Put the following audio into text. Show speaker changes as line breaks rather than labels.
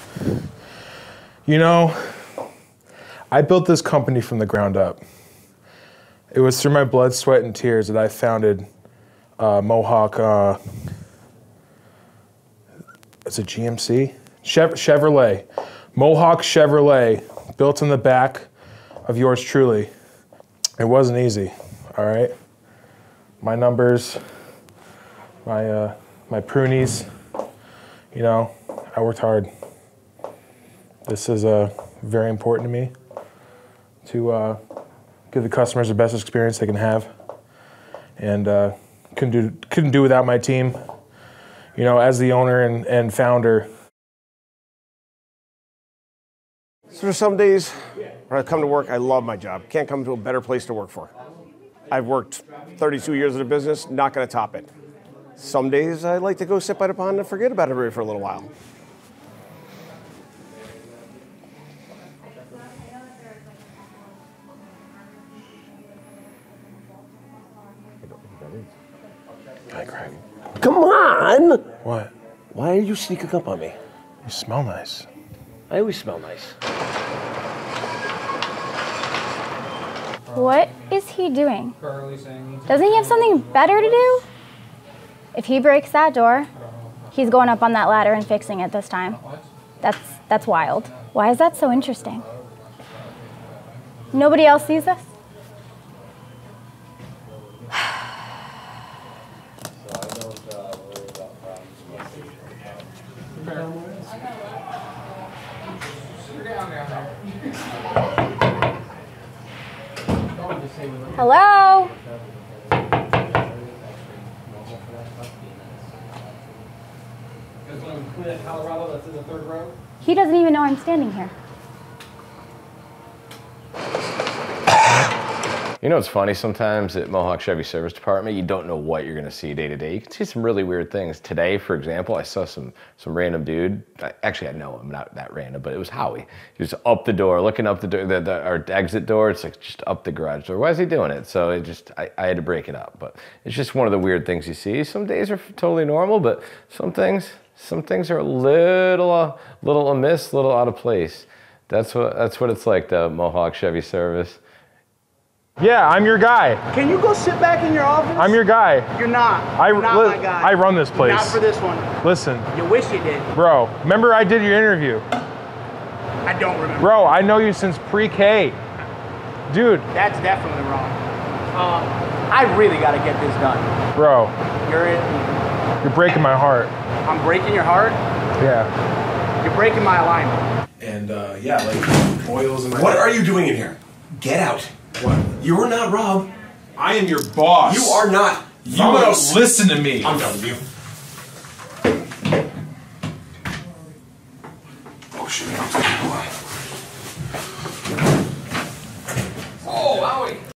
You know, I built this company from the ground up. It was through my blood, sweat, and tears that I founded Mohawk, it's a GMC? Chevrolet. Mohawk Chevrolet, built in the back of yours truly. It wasn't easy, all right? My numbers, my pruneys, you know, I worked hard. This is very important to me to give the customers the best experience they can have, and couldn't do without my team. You know, as the owner and founder.
So there's some days when I come to work, I love my job. Can't come to a better place to work for. I've worked 32 years in the business, not gonna top it. Some days I like to go sit by the pond and forget about everybody for a little while.
Hi, Craig.
Come on!
What?
Why are you sneaking up on me?
You smell nice.
I always smell nice.
What is he doing? Doesn't he have something better to do? If he breaks that door, he's going up on that ladder and fixing it this time. That's wild. Why is that so interesting? Nobody else sees this? Hello? He doesn't even know I'm standing here.
You know, it's funny sometimes at Mohawk Chevy Service Department, you don't know what you're gonna see day to day. You can see some really weird things. Today, for example, I saw some random dude. Actually, I know him, not that random, but it was Howie. He was up the door, looking up the door, our exit door. It's like just up the garage door. Why is he doing it? So I had to break it up. But it's just one of the weird things you see. Some days are totally normal, but some things are a little amiss, a little out of place. That's what it's like, the Mohawk Chevy Service.
Yeah, I'm your guy.
Can you go sit back in your office?
I'm your guy.
You're not. You're not my guy.
I run this place.
Not for this one.
Listen.
You wish you did.
Bro, remember I did your interview?
I don't remember.
Bro, I know you since pre-K. Dude.
That's definitely wrong. I really got to get this done.
Bro.
You're
breaking my heart.
I'm breaking your heart?
Yeah.
You're breaking my alignment.
And yeah, like oils in my
What are you doing in here? Get out.
What?
You're not Rob.
I am your boss.
You are not.
You don't listen to me.
I'm done with you. Oh shit. Oh, Howie.